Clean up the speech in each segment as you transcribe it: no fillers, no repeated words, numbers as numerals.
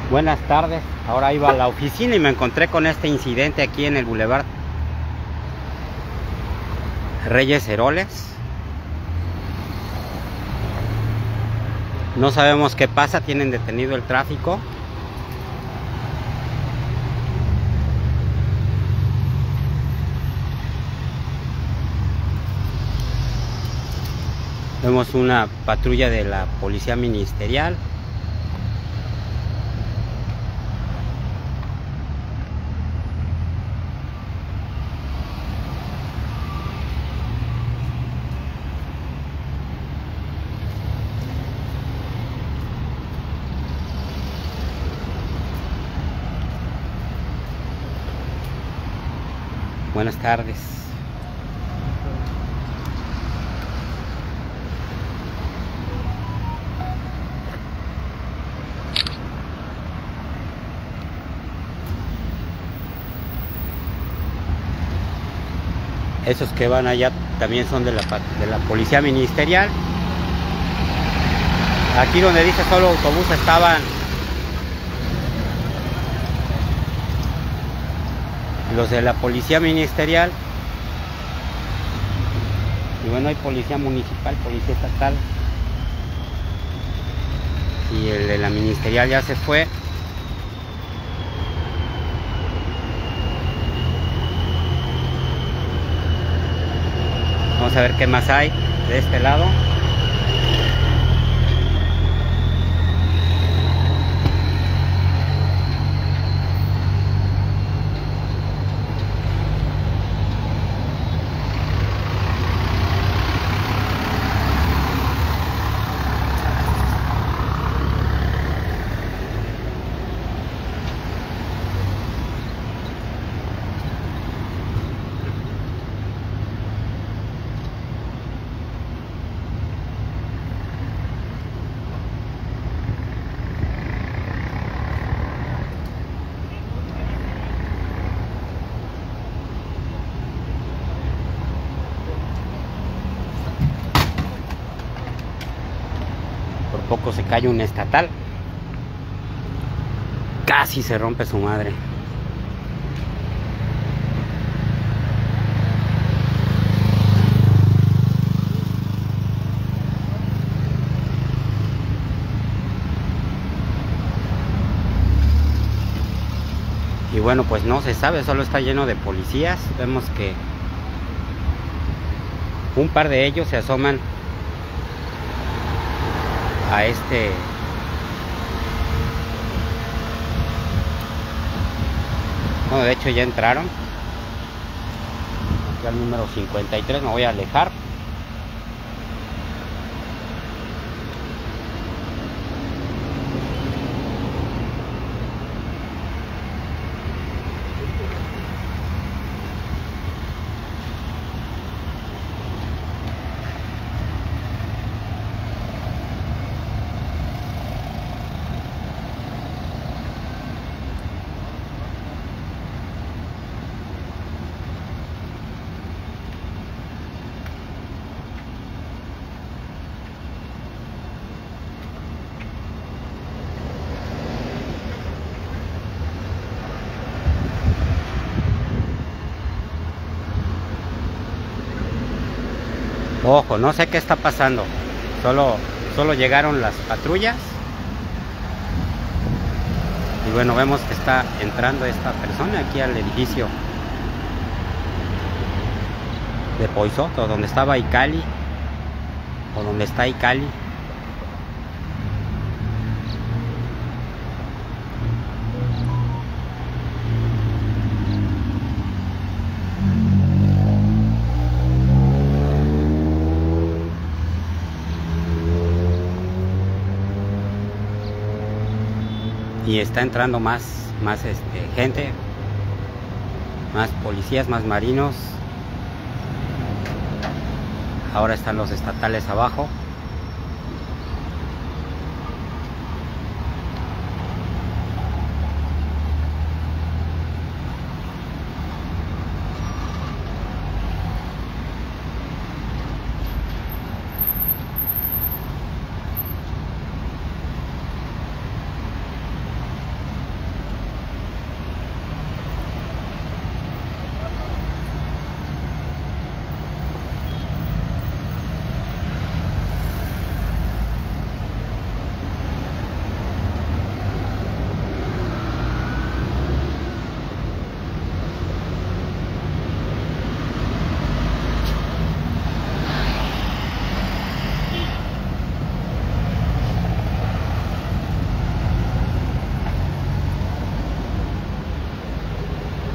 Buenas tardes, ahora iba a la oficina y me encontré con este incidente aquí en el Boulevard Reyes Heroles. No sabemos qué pasa, tienen detenido el tráfico. Vemos una patrulla de la Policía Ministerial. Buenas tardes. Esos que van allá también son de la Policía Ministerial. Aquí donde dice solo autobús estaban los de la Policía Ministerial. Y bueno, hay policía municipal, policía estatal. Y el de la Ministerial ya se fue. Vamos a ver qué más hay de este lado. Por poco se cae un estatal. Casi se rompe su madre. Y bueno, pues no se sabe, solo está lleno de policías. Vemos que un par de ellos se asoman a bueno, de hecho ya entraron aquí al número 53. Me voy a alejar. Ojo, no sé qué está pasando. Solo llegaron las patrullas. Y bueno, vemos que está entrando esta persona aquí al edificio de Poisoto, donde estaba Icali, o donde está Icali. Y está entrando más gente, más policías, más marinos. Ahora están los estatales abajo.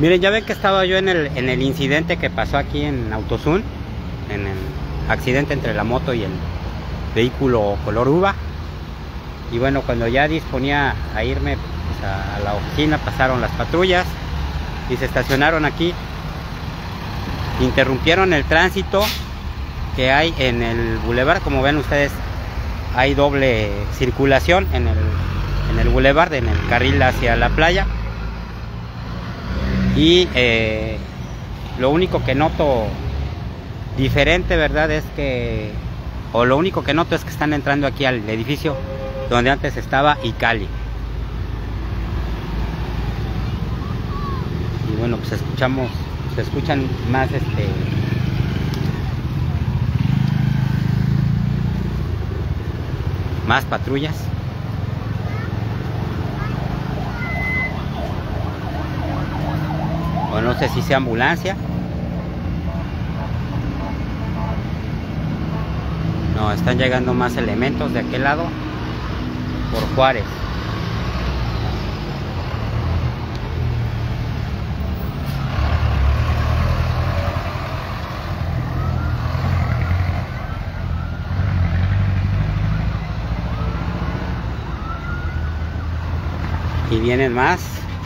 Miren, ya ven que estaba yo en el incidente que pasó aquí en Autosun, en el accidente entre la moto y el vehículo color uva. Y bueno, cuando ya disponía a irme pues, a la oficina, pasaron las patrullas y se estacionaron aquí. Interrumpieron el tránsito que hay en el bulevar. Como ven ustedes, hay doble circulación en el bulevar, en el carril hacia la playa. Y lo único que noto diferente, ¿verdad? Es que, o lo único que noto es que están entrando aquí al edificio donde antes estaba Icali. Y bueno, pues se escuchan más más patrullas. O no sé si sea ambulancia. No, están llegando más elementos de aquel lado, por Juárez. Y vienen más.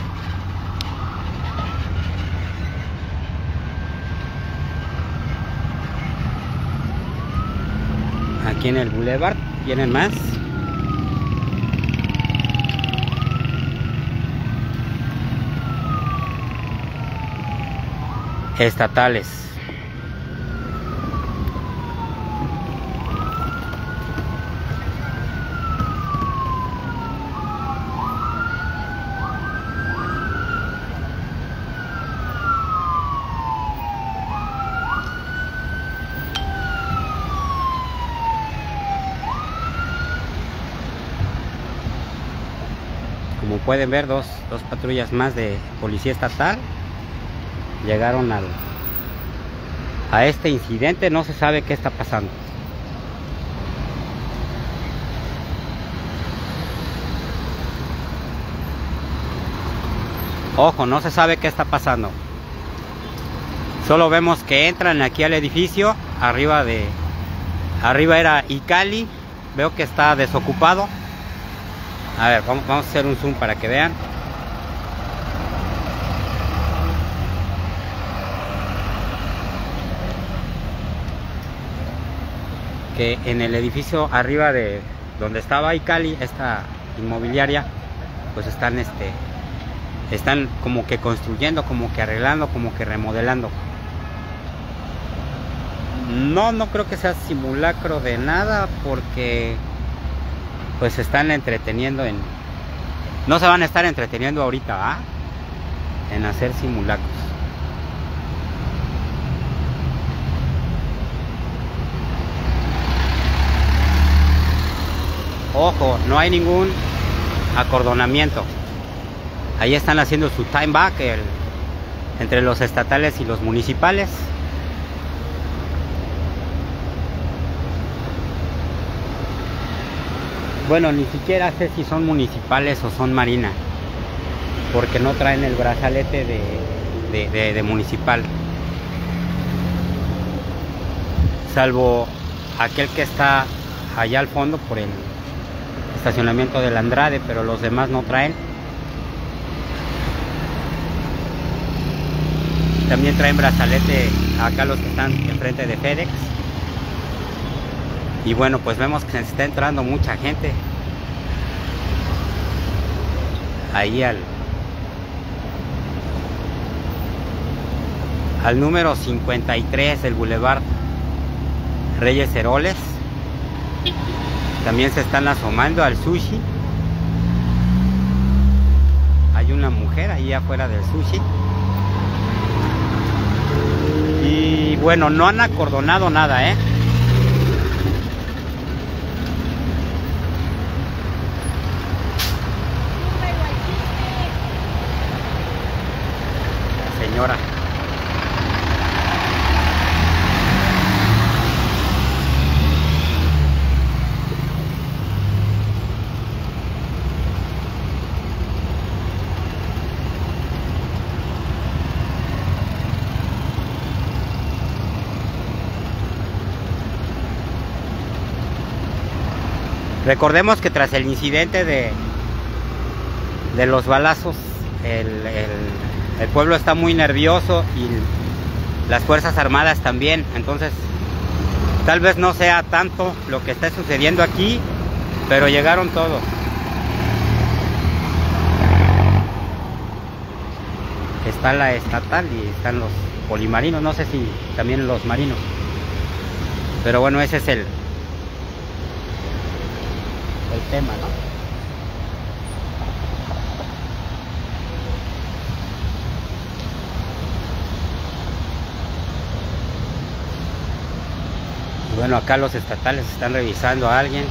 Aquí en el bulevar vienen más. Estatales. Como pueden ver, dos patrullas más de policía estatal llegaron a este incidente. No se sabe qué está pasando. Ojo, no se sabe qué está pasando. Solo vemos que entran aquí al edificio. Arriba era Icali. Veo que está desocupado. A ver, vamos a hacer un zoom para que vean. Que en el edificio arriba de donde estaba Icali, esta inmobiliaria, pues están como que construyendo, como que arreglando, como que remodelando. No creo que sea simulacro de nada, porque pues se están entreteniendo no se van a estar entreteniendo ahorita, en hacer simulacros. Ojo, no hay ningún acordonamiento. Ahí están haciendo su time back entre los estatales y los municipales. Bueno, ni siquiera sé si son municipales o son marina, porque no traen el brazalete de municipal, salvo aquel que está allá al fondo por el estacionamiento del Andrade, pero los demás no traen. También traen brazalete acá los que están enfrente de FedEx. Y bueno, pues vemos que se está entrando mucha gente ahí al número 53 del Boulevard Reyes Heroles. También se están asomando al sushi. Hay una mujer ahí afuera del sushi. Y bueno, no han acordonado nada, Señora. Recordemos que tras el incidente de los balazos, el pueblo está muy nervioso y las Fuerzas Armadas también. Entonces, tal vez no sea tanto lo que está sucediendo aquí, pero llegaron todos. Está la estatal y están los polimarinos, no sé si también los marinos. Pero bueno, ese es el tema, ¿no? Y bueno, acá los estatales están revisando a alguien.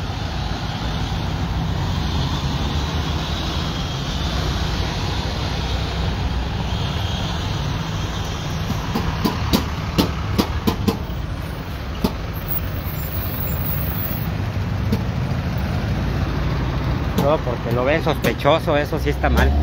Porque lo ven sospechoso, eso sí está mal.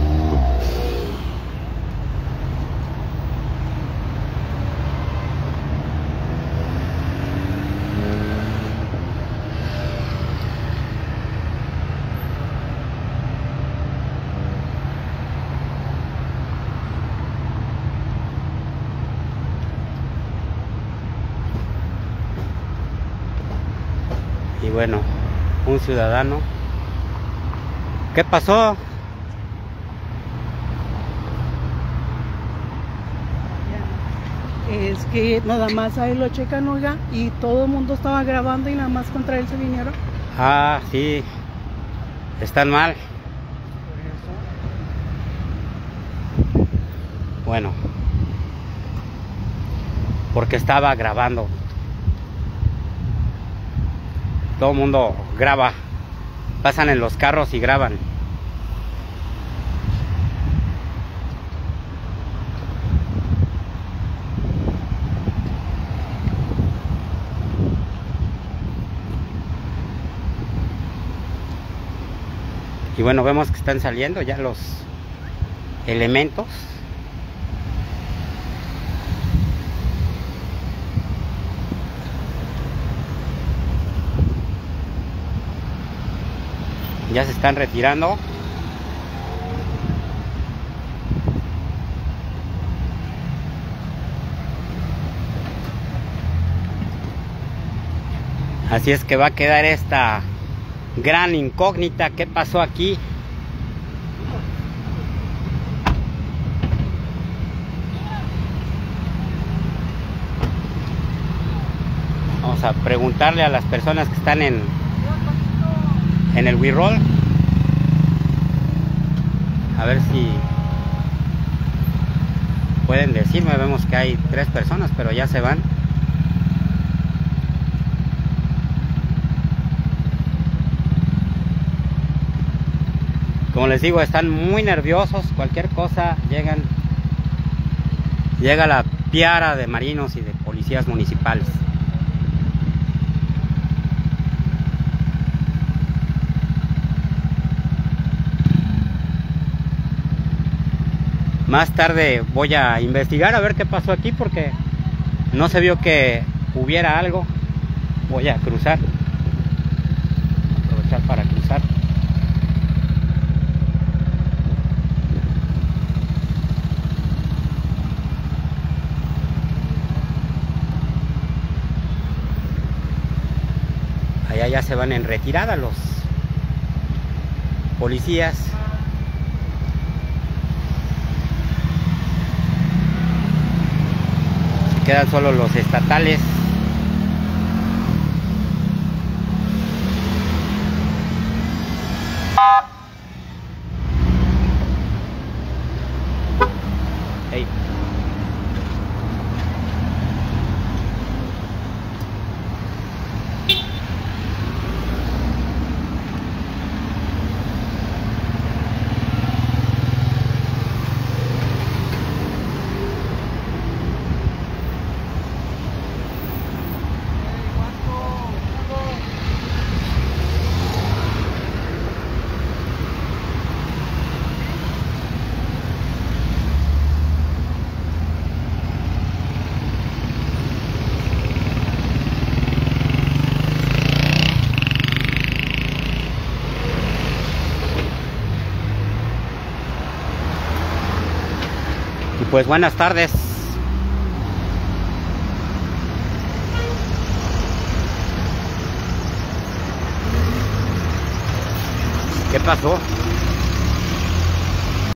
Y bueno, un ciudadano. ¿Qué pasó? Es que nada más ahí lo checan, oiga, y todo el mundo estaba grabando y nada más contra él se vinieron. Ah, sí. Están mal. Bueno. Porque estaba grabando. Todo el mundo graba. Pasan en los carros y graban. Y bueno, vemos que están saliendo ya los elementos. Ya se están retirando. Así es que va a quedar esta gran incógnita. ¿Qué pasó aquí? Vamos a preguntarle a las personas que están en el WeRoll, a ver si pueden decirme. Vemos que hay 3 personas, pero ya se van. Como les digo, están muy nerviosos. Cualquier cosa llega la piara de marinos y de policías municipales. Más tarde voy a investigar a ver qué pasó aquí, porque no se vio que hubiera algo. Voy a cruzar, aprovechar para cruzar. Allá ya se van en retirada los policías. Quedan solo los estatales. Hey. Pues buenas tardes. ¿Qué pasó?